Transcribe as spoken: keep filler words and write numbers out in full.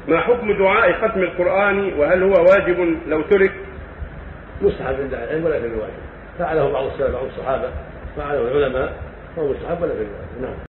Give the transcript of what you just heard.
ما حكم دعاء ختم القرآن وهل هو واجب لو ترك؟ مستحب عند العلم ولا في الواجب، فعله بعض السلف بعض الصحابة، فعله العلماء، فهو مستحب ولا في الواجب. نعم.